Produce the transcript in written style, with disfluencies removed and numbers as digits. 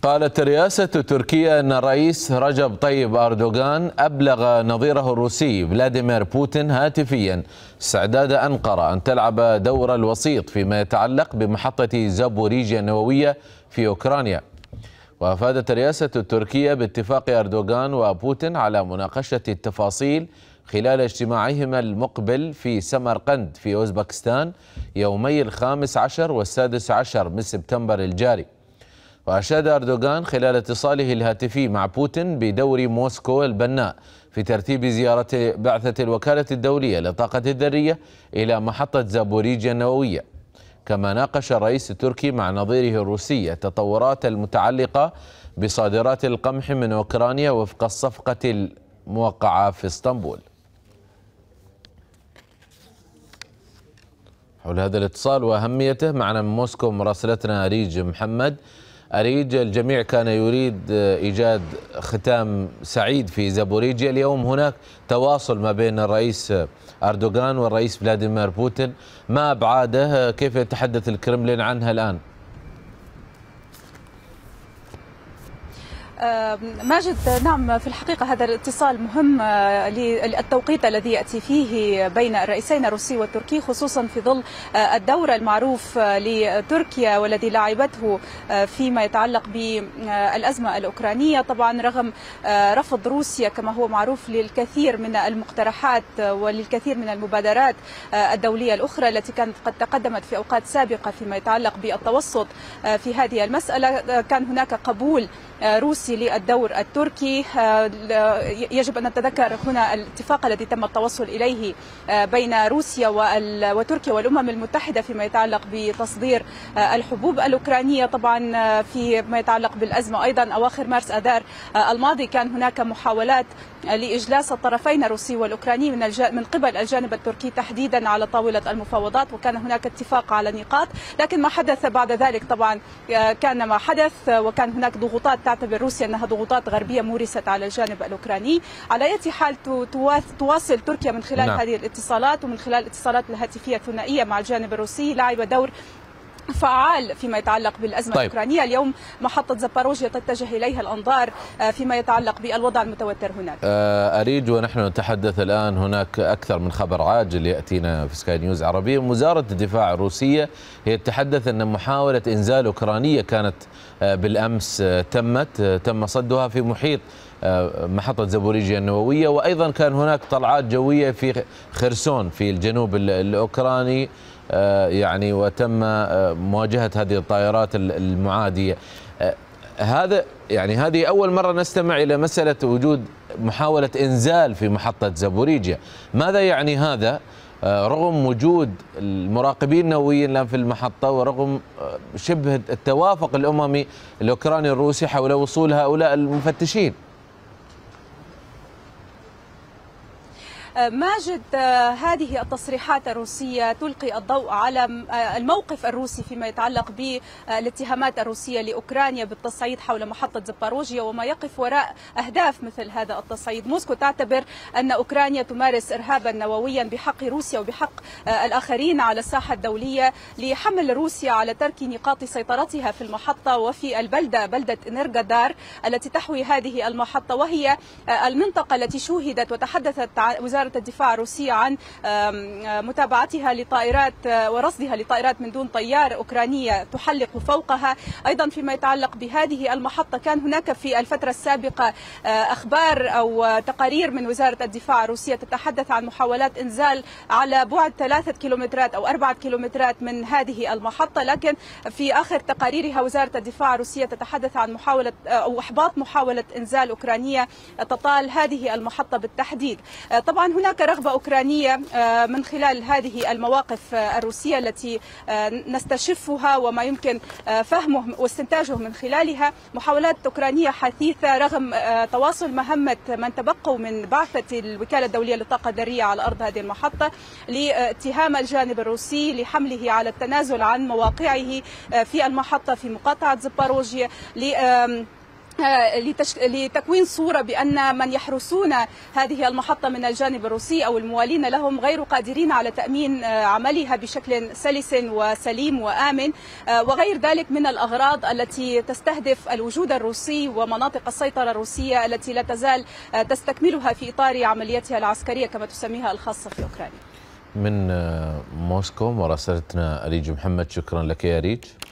قالت رئاسة تركيا أن الرئيس رجب طيب أردوغان أبلغ نظيره الروسي فلاديمير بوتين هاتفيا استعداد أنقرة أن تلعب دور الوسيط فيما يتعلق بمحطة زابوريجيا النووية في أوكرانيا. وأفادت رئاسة تركيا باتفاق أردوغان وبوتين على مناقشة التفاصيل خلال اجتماعهما المقبل في سمرقند في أوزبكستان يومي 15 و16 من سبتمبر الجاري. وأشاد أردوغان خلال اتصاله الهاتفي مع بوتين بدور موسكو البناء في ترتيب زيارة بعثة الوكالة الدولية للطاقة الذرية إلى محطة زابوريجيا النووية. كما ناقش الرئيس التركي مع نظيره الروسي التطورات المتعلقة بصادرات القمح من أوكرانيا وفق الصفقة الموقعة في اسطنبول. حول هذا الاتصال وأهميته معنا من موسكو مراسلتنا أريج محمد. أريج، الجميع كان يريد إيجاد ختام سعيد في زابوريجيا. اليوم هناك تواصل ما بين الرئيس أردوغان والرئيس فلاديمير بوتين، ما أبعاده؟ كيف يتحدث الكرملين عنها الآن؟ ماجد، نعم، في الحقيقة هذا الاتصال مهم للتوقيت الذي يأتي فيه بين الرئيسين الروسي والتركي، خصوصا في ظل الدور المعروف لتركيا والذي لعبته فيما يتعلق بالأزمة الأوكرانية. طبعا رغم رفض روسيا كما هو معروف للكثير من المقترحات وللكثير من المبادرات الدولية الأخرى التي كانت قد تقدمت في أوقات سابقة فيما يتعلق بالتوسط في هذه المسألة، كان هناك قبول روسي للدور التركي. يجب أن نتذكر هنا الاتفاق الذي تم التوصل إليه بين روسيا وتركيا والأمم المتحدة فيما يتعلق بتصدير الحبوب الأوكرانية. طبعا فيما يتعلق بالأزمة أيضا أواخر مارس آذار الماضي كان هناك محاولات لإجلاس الطرفين الروسي والأوكراني من قبل الجانب التركي تحديدا على طاولة المفاوضات، وكان هناك اتفاق على نقاط، لكن ما حدث بعد ذلك طبعا كان ما حدث، وكان هناك ضغوطات تعتبر روسيا أنها ضغوطات غربية مورست على الجانب الأوكراني. على أي حال تواصل تركيا من خلال هذه الاتصالات ومن خلال الاتصالات الهاتفية الثنائية مع الجانب الروسي لعب دور فعال فيما يتعلق بالأزمة الأوكرانية. اليوم محطة زاباروجيا تتجه إليها الأنظار فيما يتعلق بالوضع المتوتر هناك. أريج، ونحن نتحدث الآن هناك أكثر من خبر عاجل يأتينا في سكاي نيوز عربية. وزارة الدفاع الروسية هي تتحدث أن محاولة إنزال أوكرانية كانت بالأمس تم صدها في محيط محطة زابوريجيا النووية، وأيضا كان هناك طلعات جوية في خرسون في الجنوب الأوكراني يعني، وتم مواجهة هذه الطائرات المعادية. هذه أول مرة نستمع إلى مسألة وجود محاولة إنزال في محطة زابوريجيا. ماذا يعني هذا رغم وجود المراقبين النوويين الآن في المحطة ورغم شبه التوافق الأممي الأوكراني الروسي حول وصول هؤلاء المفتشين؟ ماجد، هذه التصريحات الروسية تلقي الضوء على الموقف الروسي فيما يتعلق بالاتهامات الروسية لأوكرانيا بالتصعيد حول محطة زاباروجيا وما يقف وراء أهداف مثل هذا التصعيد. موسكو تعتبر أن أوكرانيا تمارس إرهابا نوويا بحق روسيا وبحق الآخرين على الساحة الدولية لحمل روسيا على ترك نقاط سيطرتها في المحطة وفي بلدة إنرغادار التي تحوي هذه المحطة، وهي المنطقة التي شوهدت وتحدثت وزارة الدفاع الروسية عن متابعتها لطائرات ورصدها لطائرات من دون طيار أوكرانية تحلق فوقها. أيضا فيما يتعلق بهذه المحطة كان هناك في الفترة السابقة أخبار أو تقارير من وزارة الدفاع الروسية تتحدث عن محاولات إنزال على بعد 3 كيلومترات أو 4 كيلومترات من هذه المحطة، لكن في آخر تقاريرها وزارة الدفاع الروسية تتحدث عن محاولة أو إحباط محاولة إنزال أوكرانية تطال هذه المحطة بالتحديد. طبعا هناك رغبة أوكرانية من خلال هذه المواقف الروسية التي نستشفها وما يمكن فهمه واستنتاجه من خلالها، محاولات أوكرانية حثيثة رغم تواصل مهمة من تبقوا من بعثة الوكالة الدولية للطاقة الذرية على أرض هذه المحطة لاتهام الجانب الروسي لحمله على التنازل عن مواقعه في المحطة في مقاطعة زاباروجيا، لتكوين صورة بأن من يحرسون هذه المحطة من الجانب الروسي أو الموالين لهم غير قادرين على تأمين عملها بشكل سلس وسليم وآمن، وغير ذلك من الأغراض التي تستهدف الوجود الروسي ومناطق السيطرة الروسية التي لا تزال تستكملها في إطار عملياتها العسكرية كما تسميها الخاصة في أوكرانيا. من موسكو مراسلتنا أريج محمد، شكرا لك يا أريج.